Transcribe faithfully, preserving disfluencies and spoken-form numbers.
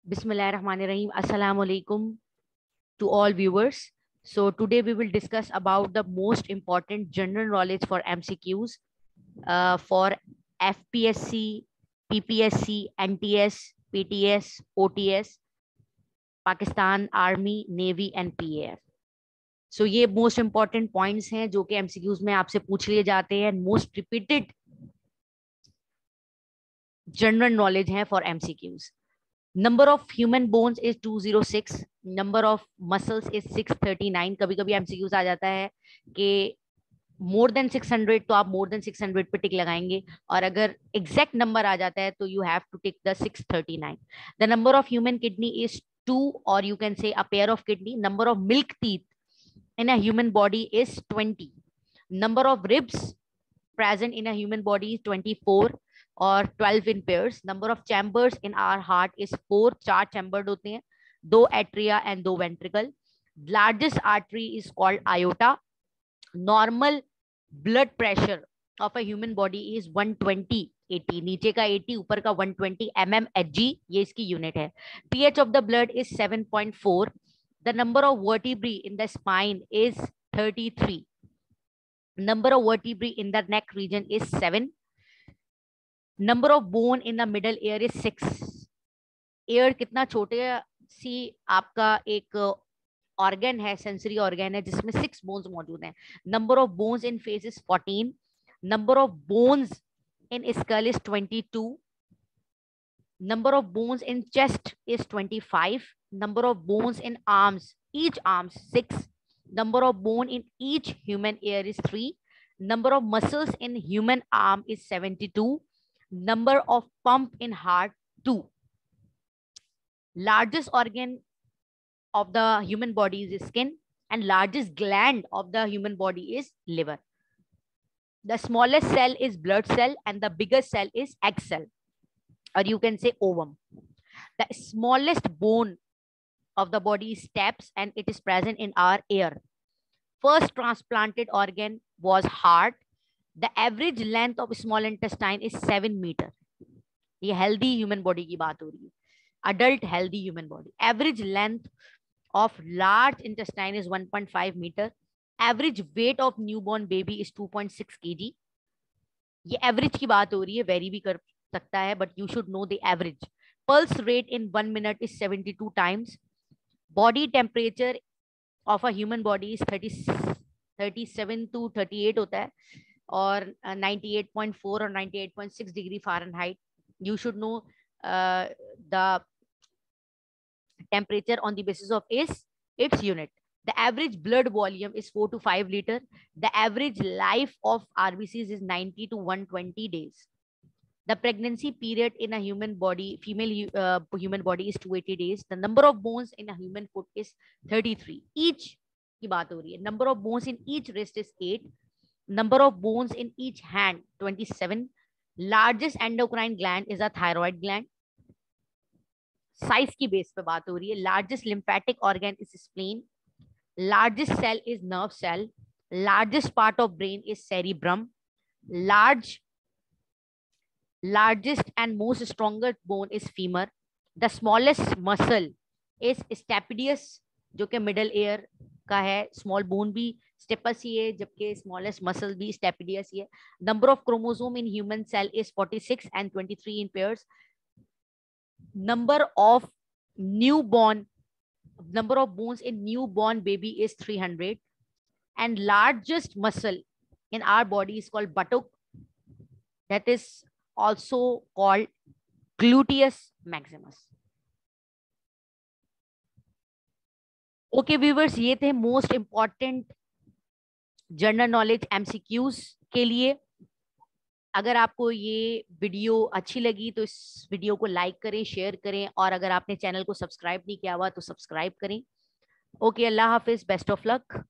Bismillahirrahmanirrahim. Assalamu alaikum to all viewers. So today we will discuss about the most important general knowledge for M C Qs uh, for F P S C, P P S C, N T S, P T S, O T S, Pakistan Army, Navy and P A F. So ये most important points हैं जो कि M C Qs में आपसे पूछ लिए जाते हैं. Most repeated general knowledge हैं for M C Qs. Number of human bones is two hundred six. Number of muscles is six hundred thirty-nine. कभी कभी M C Qs आ जाता है कि more than six hundred तो आप more than six hundred पे टिक लगाएंगे और अगर exact number आ जाता है तो you have to tick the six hundred thirty-nine. The number of human kidney is two, or you can say a pair of kidney. Number of milk teeth in a human body is twenty. Number of ribs present in a human body is twenty-four or twelve in pairs. Number of chambers in our heart is four. चार chambered होते हैं, दो atria and दो ventricle. Largest artery is called aorta. Normal blood pressure of a human body is one twenty eighty. नीचे का eighty, ऊपर का one twenty mmHg, ये इसकी unit है. pH of the blood is seven point four. The number of vertebrae in the spine is thirty-three. Number of vertebrae in the neck region is seven. Number of bone in the middle ear is six. Ear कितना छोटे सी आपका एक organ है, sensory organ है जिसमें six bones मौजूद हैं. Number of bones in face is fourteen. Number of bones in skull is twenty-two. Number of bones in chest is twenty-five. Number of bones in arms, each arms six. Number of bone in each human ear is three. Number of muscles in human arm is seventy-two. Number of pump in heart two. Largest organ of the human body is skin, and largest gland of the human body is liver. The smallest cell is blood cell and the biggest cell is egg cell, or you can say ovum. The smallest bone of the body is steps and it is present in our ear. First transplanted organ was heart. The average length of small intestine is seven meter. ये healthy human body की बात हो रही है. Adult healthy human body. Average length of large intestine is one point five meter. Average weight of newborn baby is two point six kilograms. ये average की बात हो रही है, vary भी कर सकता है, but you should know the average. Pulse rate in one minute is seventy-two times. Body temperature of a human body is thirty, thirty-seven to thirty-eight होता है और ninety-eight point four or ninety-eight point six degree Fahrenheit. You should know uh, the temperature on the basis of is its unit. The average blood volume is four to five liter. The average life of R B Cs is ninety to one hundred twenty days. The pregnancy period in a human body, female uh, human body is two hundred eighty days. The number of bones in a human foot is thirty-three. Each की बात हो रही है. Number of bones in each wrist is eight. Number of bones in each hand twenty-seven. Largest endocrine gland is a thyroid gland. Size की base पे बात हो रही है. Largest lymphatic organ is spleen. Largest cell is nerve cell. Largest part of brain is cerebrum. Large Largest and most stronger bone is femur. The smallest muscle is stapedius, जो कि middle ear का है. Small bone भी stapes ही है, जबकि smallest muscle भी stapedius ही है. Number of chromosome in human cell is forty-six and twenty-three in pairs. Number of newborn, number of bones in newborn baby is three hundred. And largest muscle in our body is called buttock. That is also called gluteus maximus. Okay viewers, ये थे most important general knowledge MCQs के लिए. अगर आपको ये video अच्छी लगी तो इस वीडियो को लाइक करें, शेयर करें, और अगर आपने चैनल को सब्सक्राइब नहीं किया हुआ तो सब्सक्राइब करें. ओके, अल्लाह हाफिज, बेस्ट ऑफ लक.